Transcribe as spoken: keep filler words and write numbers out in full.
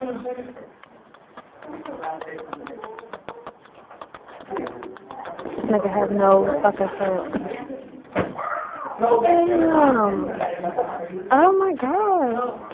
Nigga have no fucking sense. Damn. Oh my god.